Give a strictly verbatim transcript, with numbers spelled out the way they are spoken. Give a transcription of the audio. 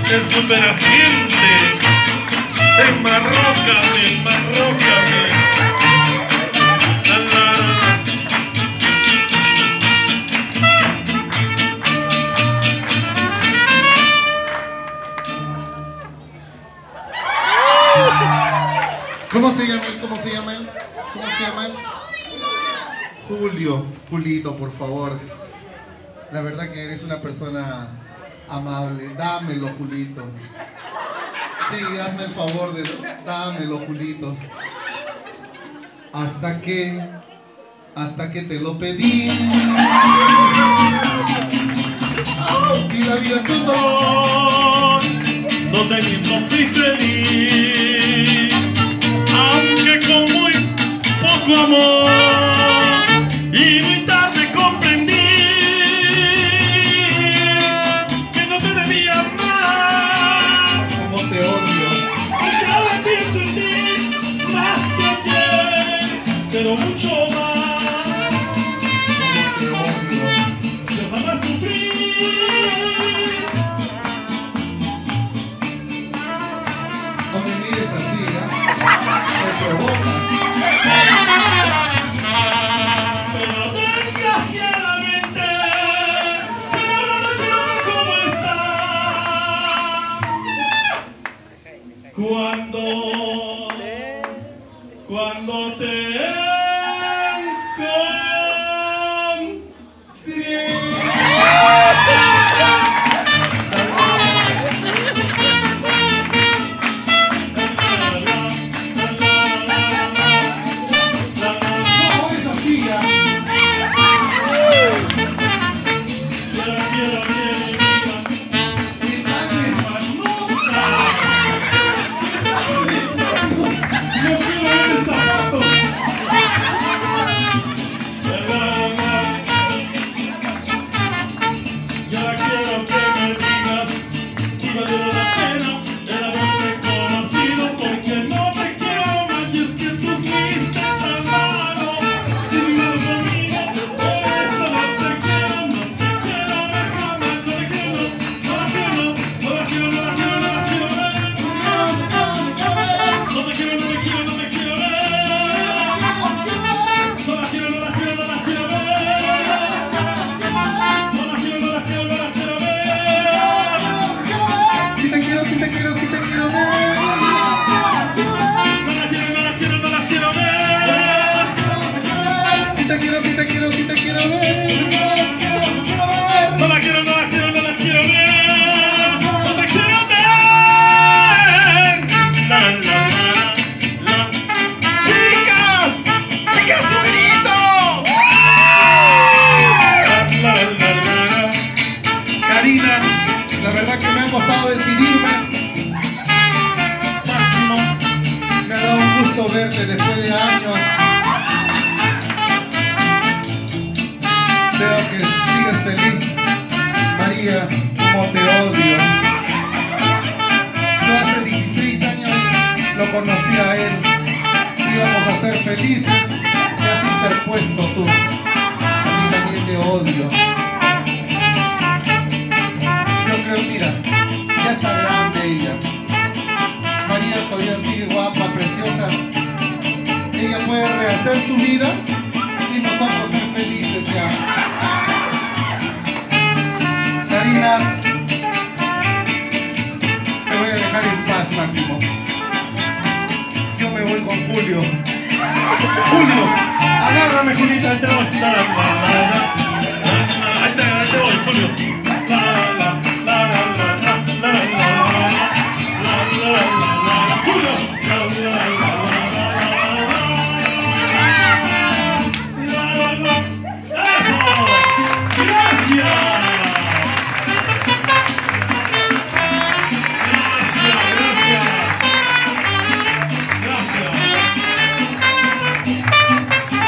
el superagente. Enmarrócame, enmarrócame. La, la, la. ¿Cómo se llama él? ¿Cómo se llama él? ¿Cómo se llama él? Julio. Julito, por favor. La verdad que eres una persona amable. Dámelo, Julito. Sí, hazme el favor de dámelo, Julito. Hasta que, hasta que te lo pedí. Y la vida total, no te miento, fui feliz, aunque con muy poco amor. Y muy tarde comprendí que no te debía amar. Como te odio. Porque ahora pienso en ti más que ayer, pero mucho más. Como te odio. Yo jamás sufrí. No me mires así, ¿eh? Me provocas. Pero desgraciadamente, pero no lo llevo como está. Cuando, cuando te encontré. La verdad que me ha costado decidirme. Máximo, me ha dado un gusto verte después de años. Veo que sigues feliz. María, como te odio. Yo hace dieciséis años lo conocí a él. Íbamos a ser felices. Te has interpuesto tú. A mí también te odio. Mira, ya está grande ella. María todavía sigue guapa, preciosa. Ella puede rehacer su vida y nosotros ser felices ya. Karina, te voy a dejar en paz, Máximo. Yo me voy con Julio. Julio, agárrame, Julita, te voy a quitar.